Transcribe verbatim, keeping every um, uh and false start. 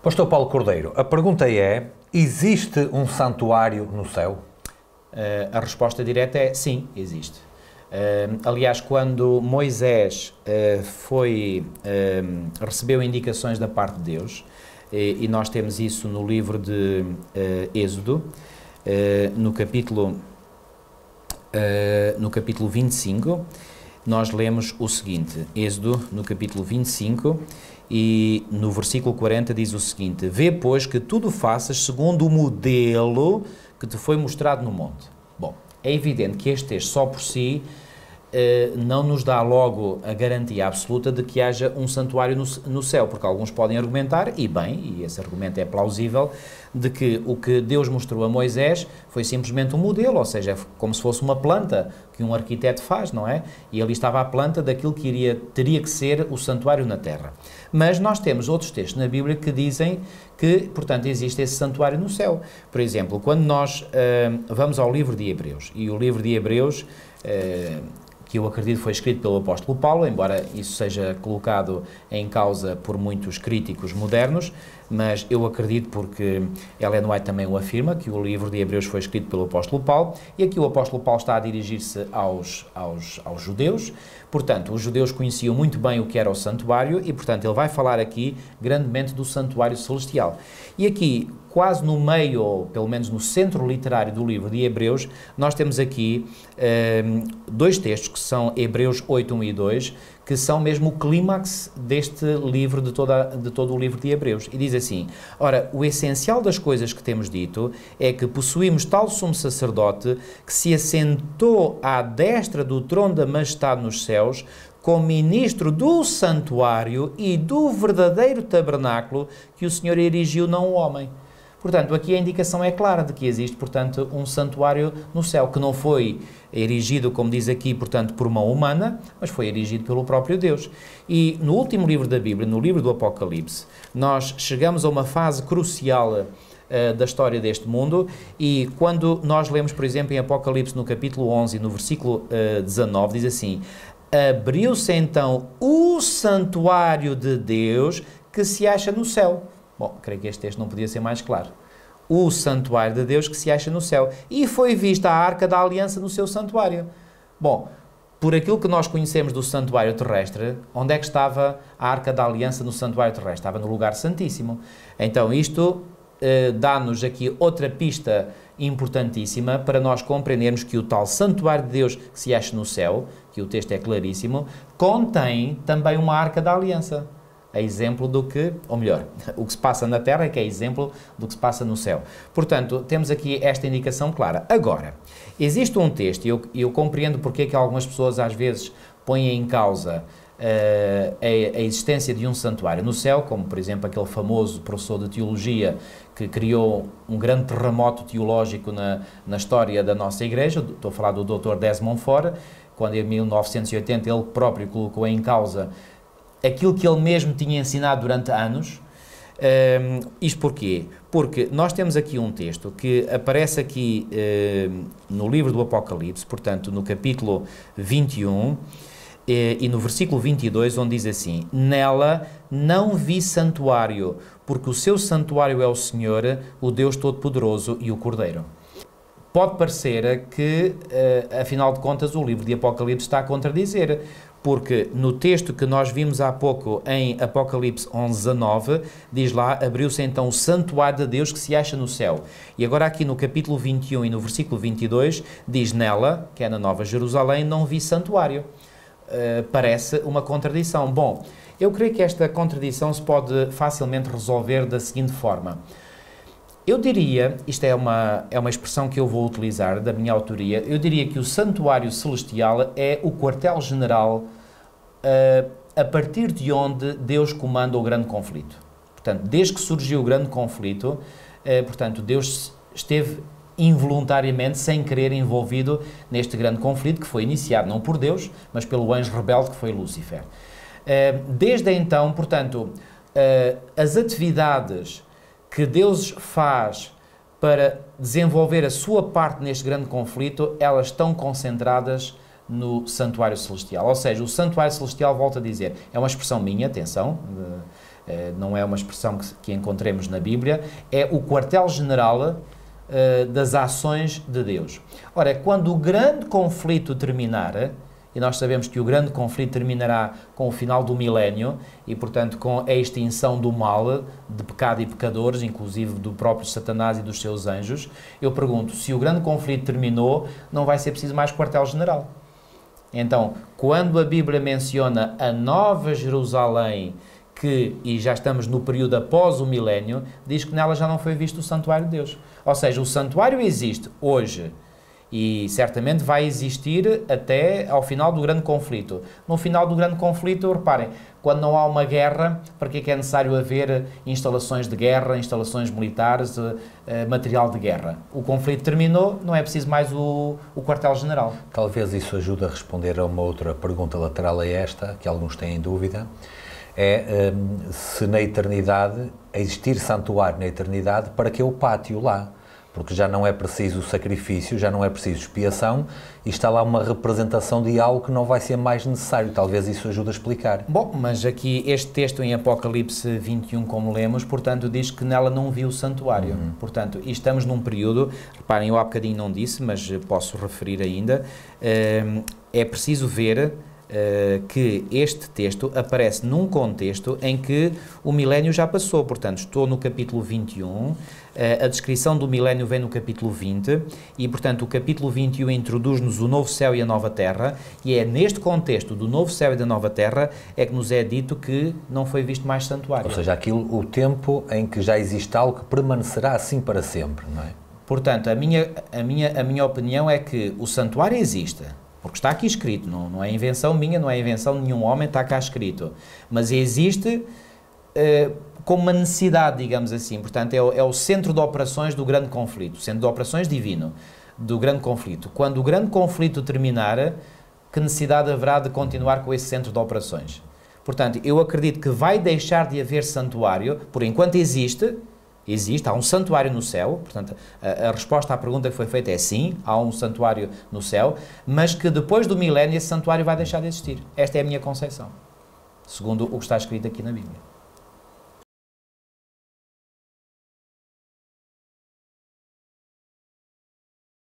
Pastor Paulo Cordeiro, a pergunta é, existe um santuário no céu? Uh, a resposta direta é sim, existe. Uh, aliás, quando Moisés uh, foi, uh, recebeu indicações da parte de Deus, e, e nós temos isso no livro de uh, Êxodo, uh, no capítulo, uh, no capítulo vinte e cinco, nós lemos o seguinte, Êxodo, no capítulo vinte e cinco, e no versículo quarenta diz o seguinte: vê, pois, que tudo faças segundo o modelo que te foi mostrado no monte. Bom, é evidente que este texto só por si eh, não nos dá logo a garantia absoluta de que haja um santuário no, no céu, porque alguns podem argumentar, e bem, e esse argumento é plausível, de que o que Deus mostrou a Moisés foi simplesmente um modelo, ou seja, como se fosse uma planta que um arquiteto faz, não é? E ali estava a planta daquilo que iria, teria que ser o santuário na terra. Mas nós temos outros textos na Bíblia que dizem que, portanto, existe esse santuário no céu. Por exemplo, quando nós uh, vamos ao livro de Hebreus, e o livro de Hebreus, uh, que eu acredito foi escrito pelo apóstolo Paulo, embora isso seja colocado em causa por muitos críticos modernos, mas eu acredito porque Ellen White também o afirma, que o livro de Hebreus foi escrito pelo apóstolo Paulo, e aqui o apóstolo Paulo está a dirigir-se aos, aos, aos judeus. Portanto, os judeus conheciam muito bem o que era o santuário e, portanto, ele vai falar aqui grandemente do santuário celestial. E aqui, quase no meio, ou pelo menos no centro literário do livro de Hebreus, nós temos aqui um, dois textos, que são Hebreus oito, um e dois, que são mesmo o clímax deste livro, de, toda, de todo o livro de Hebreus. E diz assim: ora, o essencial das coisas que temos dito é que possuímos tal sumo sacerdote que se assentou à destra do trono da majestade nos céus, como ministro do santuário e do verdadeiro tabernáculo que o Senhor erigiu, não o homem. Portanto, aqui a indicação é clara de que existe, portanto, um santuário no céu, que não foi erigido, como diz aqui, portanto, por mão humana, mas foi erigido pelo próprio Deus. E no último livro da Bíblia, no livro do Apocalipse, nós chegamos a uma fase crucial uh, da história deste mundo, e quando nós lemos, por exemplo, em Apocalipse, no capítulo onze, no versículo uh, dezanove, diz assim: abriu-se então o santuário de Deus que se acha no céu. Bom, creio que este texto não podia ser mais claro. O santuário de Deus que se acha no céu. E foi vista a Arca da Aliança no seu santuário. Bom, por aquilo que nós conhecemos do santuário terrestre, onde é que estava a Arca da Aliança no santuário terrestre? Estava no lugar santíssimo. Então isto eh, dá-nos aqui outra pista importantíssima para nós compreendermos que o tal santuário de Deus que se acha no céu, que o texto é claríssimo, contém também uma Arca da Aliança. É exemplo do que, ou melhor, o que se passa na terra é que é exemplo do que se passa no céu. Portanto, temos aqui esta indicação clara. Agora, existe um texto, e eu, eu compreendo porque é que algumas pessoas às vezes põem em causa uh, a, a existência de um santuário no céu, como por exemplo aquele famoso professor de teologia que criou um grande terremoto teológico na, na história da nossa igreja. Estou a falar do doutor Desmond Fora, quando em mil novecentos e oitenta ele próprio colocou em causa aquilo que ele mesmo tinha ensinado durante anos. Um, isto porquê? Porque nós temos aqui um texto que aparece aqui um, no livro do Apocalipse, portanto no capítulo vinte e um e, e no versículo vinte e dois, onde diz assim: nela não vi santuário, porque o seu santuário é o Senhor, o Deus Todo-Poderoso e o Cordeiro. Pode parecer que, uh, afinal de contas, o livro de Apocalipse está a contradizer, porque no texto que nós vimos há pouco em Apocalipse onze, dezanove, diz lá: abriu-se então o santuário de Deus que se acha no céu. E agora aqui no capítulo vinte e um e no versículo vinte e dois, diz: nela, que é na Nova Jerusalém, não vi santuário. Uh, parece uma contradição. Bom, eu creio que esta contradição se pode facilmente resolver da seguinte forma. Eu diria, isto é uma, é uma expressão que eu vou utilizar da minha autoria, eu diria que o santuário celestial é o quartel-general uh, a partir de onde Deus comanda o grande conflito. Portanto, desde que surgiu o grande conflito, uh, portanto, Deus esteve involuntariamente, sem querer, envolvido neste grande conflito que foi iniciado não por Deus, mas pelo anjo rebelde que foi Lúcifer. Uh, desde então, portanto, uh, as atividades que Deus faz para desenvolver a sua parte neste grande conflito, elas estão concentradas no santuário celestial. Ou seja, o santuário celestial, volto a dizer, é uma expressão minha, atenção, não é uma expressão que, que encontremos na Bíblia, é o quartel-general das ações de Deus. Ora, quando o grande conflito terminar, e nós sabemos que o grande conflito terminará com o final do milénio e, portanto, com a extinção do mal, de pecado e pecadores, inclusive do próprio Satanás e dos seus anjos, eu pergunto, se o grande conflito terminou, não vai ser preciso mais quartel-general. Então, quando a Bíblia menciona a Nova Jerusalém, que, e já estamos no período após o milénio, diz que nela já não foi visto o santuário de Deus. Ou seja, o santuário existe hoje e certamente vai existir até ao final do grande conflito. No final do grande conflito, reparem, quando não há uma guerra, para que é que é necessário haver instalações de guerra, instalações militares, material de guerra? O conflito terminou, não é preciso mais o, o quartel-general. Talvez isso ajude a responder a uma outra pergunta lateral a esta, que alguns têm dúvida. É um, se na eternidade, existir santuário na eternidade, para que o pátio lá? Porque já não é preciso sacrifício, já não é preciso expiação e está lá uma representação de algo que não vai ser mais necessário. Talvez isso ajude a explicar. Bom, mas aqui este texto em Apocalipse vinte e um, como lemos, portanto, diz que nela não viu o santuário. Uhum. Portanto, e estamos num período, reparem, eu há bocadinho não disse, mas posso referir ainda, é preciso ver Uh, que este texto aparece num contexto em que o milénio já passou. Portanto, estou no capítulo vinte e um, uh, a descrição do milénio vem no capítulo vinte e, portanto, o capítulo vinte e um introduz-nos o novo céu e a nova terra e é neste contexto do novo céu e da nova terra é que nos é dito que não foi visto mais santuário. Ou seja, aquilo, o tempo em que já existe algo que permanecerá assim para sempre, não é? Portanto, a minha, a minha, a minha opinião é que o santuário existe. Porque está aqui escrito, não, não é invenção minha, não é invenção de nenhum homem, está cá escrito. Mas existe uh, como uma necessidade, digamos assim. Portanto, é o, é o centro de operações do grande conflito, o centro de operações divino do grande conflito. Quando o grande conflito terminar, que necessidade haverá de continuar com esse centro de operações? Portanto, eu acredito que vai deixar de haver santuário, por enquanto existe... Existe, há um santuário no céu, portanto, a, a resposta à pergunta que foi feita é sim, há um santuário no céu, mas que depois do milénio esse santuário vai deixar de existir. Esta é a minha concepção, segundo o que está escrito aqui na Bíblia.